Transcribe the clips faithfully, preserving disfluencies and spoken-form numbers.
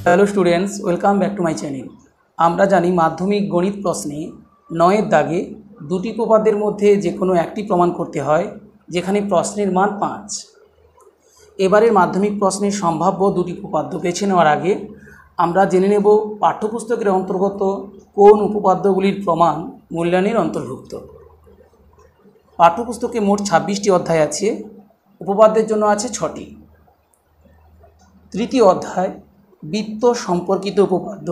Hello students, welcome back to my channel. আমরা জানি মাধ্যমিক গণিত প্রশ্নে নয়ের দাগে দুটি উপপাদ্যের মধ্যে যে কোনো একটি প্রমাণ করতে হয়, যেখানে প্রশ্নের মান পাঁচ। এবারের মাধ্যমিক প্রশ্নের সম্ভাব্য দুটি উপপাদ্য বেছে নেওয়ার আগে আমরা জেনে নেব পাঠ্যপুস্তকের অন্তর্গত কোন উপপাদ্যগুলির প্রমাণ মূল্যায়নের অন্তর্ভুক্ত। পাঠ্যপুস্তকে মোট ছাব্বিশটি অধ্যায় আছে, উপপাদ্যের জন্য আছে ছটি। তৃতীয় অধ্যায় বৃত্ত সম্পর্কিত উপপাদ্য।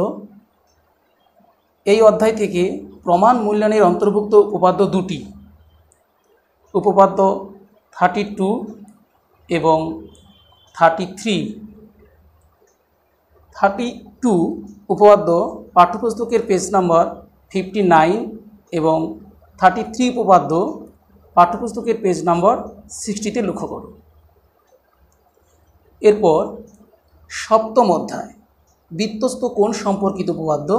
এই অধ্যায় থেকে প্রমাণ মূল্যায়নের অন্তর্ভুক্ত উপপাদ্য দুটি, উপপাদ্য থার্টি টু এবং থার্টি থ্রি। থার্টি টু উপপাদ্য পাঠ্যপুস্তকের পেজ নাম্বার ফিফটি নাইন এবং থার্টি থ্রি উপপাদ্য পাঠ্যপুস্তকের পেজ নাম্বার সিক্সটিতে লক্ষ্য করুন। এরপর সপ্তম অধ্যায় বৃত্তস্থ কোণ সম্পর্কিত উপপাদ্য।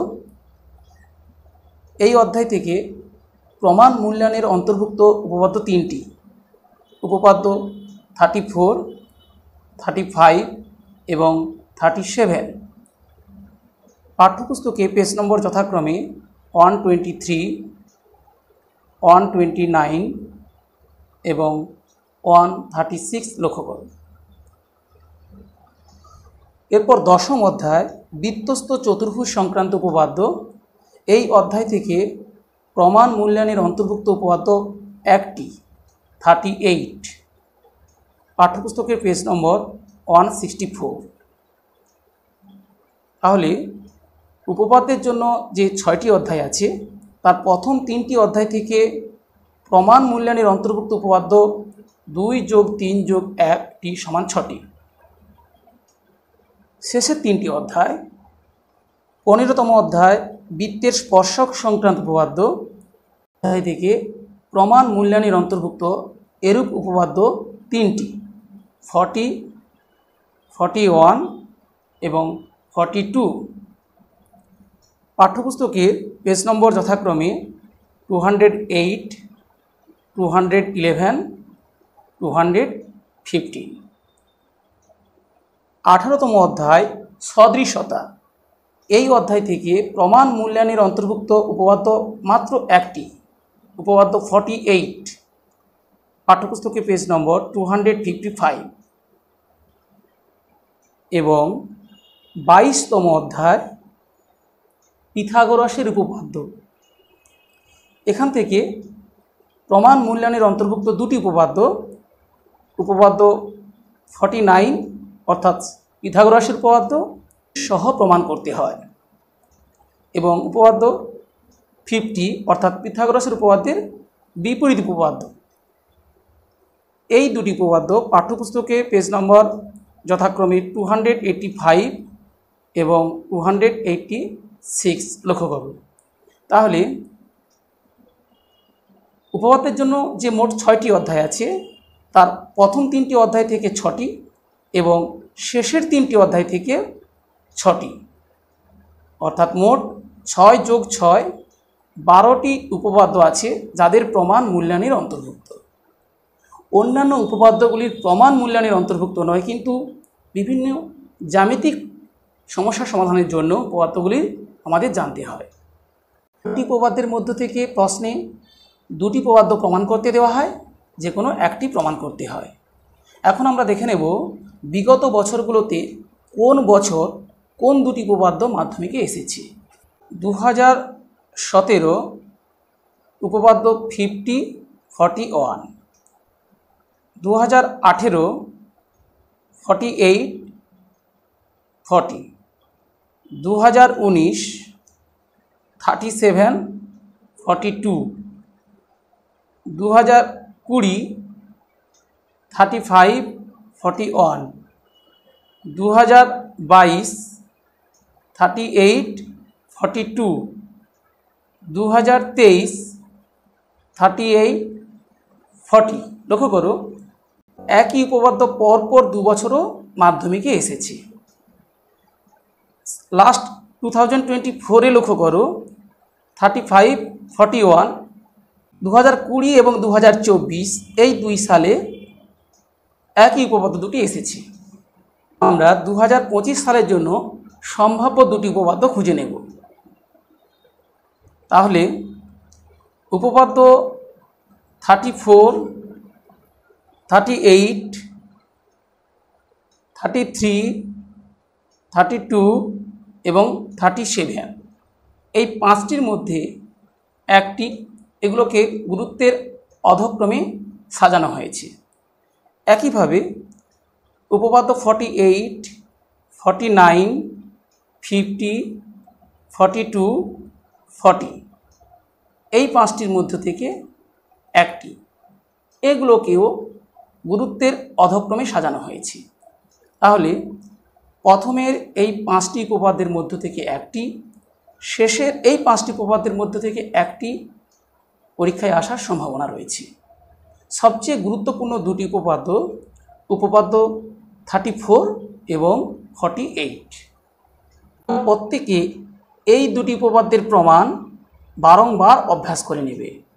এই অধ্যায় থেকে প্রমাণ মূল্যায়নের অন্তর্ভুক্ত উপপাদ্য তিনটি, উপপাদ্য থার্টি ফোর, থার্টি ফাইভ এবং থার্টি সেভেন। পাঠ্যপুস্তকে পেজ নম্বর যথাক্রমে one twenty three, one twenty nine এবং ওয়ান থার্টি সিক্স লক্ষ্য করুন। এরপর দশম অধ্যায় বৃত্তস্থ চতুর্ভুজ সংক্রান্ত উপপাদ্য। এই অধ্যায় থেকে প্রমাণ মূল্যায়নের অন্তর্ভুক্ত উপপাদ্য একটি, থার্টি এইট। পাঠ্যপুস্তকের page number one sixty four. তাহলে উপপাদ্যের জন্য যে ছয়টি অধ্যায় আছে, তার প্রথম তিনটি অধ্যায় থেকে প্রমাণ মূল্যায়নের অন্তর্ভুক্ত উপপাদ্য দুই যোগ তিন যোগ একটি সমান ছটি। শেষের তিনটি অধ্যায়, পনেরোতম অধ্যায় বৃত্তের স্পর্শক সংক্রান্ত উপপাদ্য। অধ্যায় থেকে প্রমাণ মূল্যায়নের অন্তর্ভুক্ত এরূপ উপপাদ্য তিনটি, ফর্টি, ফর্টি ওয়ান এবং ফর্টি টু। পাঠ্যপুস্তকের পেজ নম্বর যথাক্রমে two hundred eight, two hundred eleven, two hundred fifteen. আঠারোতম অধ্যায় সদৃশতা। এই অধ্যায় থেকে প্রমাণ মূল্যায়নের অন্তর্ভুক্ত উপপাদ্য মাত্র একটি, উপপাদ্য ফর্টি এইট। পাঠ্যপুস্তকের page number two hundred fifty five. এবং বাইশতম অধ্যায় পিথাগোরাসের উপপাদ্য। এখান থেকে প্রমাণ মূল্যায়নের অন্তর্ভুক্ত দুটি উপপাদ্য, উপপাদ্য ফর্টি নাইন অর্থাৎ পিথাগোরাসের উপপাদ্য সহ প্রমাণ করতে হয়, এবং উপপাদ্য ফিফটি অর্থাৎ পিথাগোরাসের উপপাদ্যের বিপরীত উপপাদ্য। এই দুটি উপপাদ্য পাঠ্যপুস্তকে পেজ নম্বর যথাক্রমে টু হান্ড্রেড এইটটি ফাইভ এবং টু হান্ড্রেড এইটটি সিক্স লক্ষ্য করুন। তাহলে উপপাদ্যের জন্য যে মোট ছয়টি অধ্যায় আছে, তার প্রথম তিনটি অধ্যায় থেকে ছটি এবং শেষের তিনটি অধ্যায় থেকে ছটি, অর্থাৎ মোট ছয় যোগ ছয় বারোটি উপপাদ্য আছে যাদের প্রমাণ মূল্যায়নের অন্তর্ভুক্ত। অন্যান্য উপপাদ্যগুলির প্রমাণ মূল্যায়নের অন্তর্ভুক্ত নয়, কিন্তু বিভিন্ন জ্যামিতিক সমস্যা সমাধানের জন্য উপপাদ্যগুলি আমাদের জানতে হয়। দুটি উপপাদ্যের মধ্য থেকে প্রশ্নে দুটি উপপাদ্য প্রমাণ করতে দেওয়া হয়, যে কোনো একটি প্রমাণ করতে হয়। এখন আমরা দেখে নেব বিগত বছরগুলোতে কোন বছর কোন দুটি উপপাদ্য মাধ্যমিকে এসেছে। দু হাজার সতেরো উপপাদ্য ফিফটি, ফর্টি ওয়ান। দু হাজার আঠেরো ফর্টি এইট, ফর্টি। দু হাজার উনিশ থার্টি সেভেন, ফর্টি টু। দু হাজার কুড়ি থার্টি ফাইভ, ফর্টি ওয়ান। দু হাজার বাইশ থার্টি এইট, ফর্টি টু। দু হাজার তেইশ থার্টি এইট, ফর্টি। লক্ষ্য করো, একই উপপাদ্য পরপর দু বছরও মাধ্যমিকে এসেছে। লাস্ট টু থাউজেন্ড টোয়েন্টি ফোরে লক্ষ্য করো, থার্টি ফাইভ, ফর্টি ওয়ান। দু হাজার কুড়ি এবং দু হাজার চব্বিশ এই দুই সালে একই উপপাদ্য দুটি এসেছে। আমরা দু হাজার পঁচিশ সালের জন্য সম্ভাব্য দুটি উপপাদ্য খুঁজে নেব। তাহলে উপপাদ্য thirty four, thirty eight, thirty three, thirty two এবং থার্টি সেভেন এই পাঁচটির মধ্যে একটি, এগুলোকে গুরুত্বের অধক্রমে সাজানো হয়েছে। একইভাবে উপপাদ্য forty eight, forty nine, fifty, forty two, forty এই পাঁচটির মধ্য থেকে একটি, এগুলোকেও গুরুত্বের অধক্রমে সাজানো হয়েছে। তাহলে প্রথমের এই পাঁচটি উপপাদ্যের মধ্য থেকে একটি, শেষের এই পাঁচটি উপপাদ্যের মধ্য থেকে একটি পরীক্ষায় আসার সম্ভাবনা রয়েছে। সবচেয়ে গুরুত্বপূর্ণ দুটি উপপাদ্য উপপাদ্য থার্টি ফোর এবং ফর্টি এইট। প্রত্যেকে এই দুটি উপপাদ্যের প্রমাণ বারংবার অভ্যাস করে নেবে।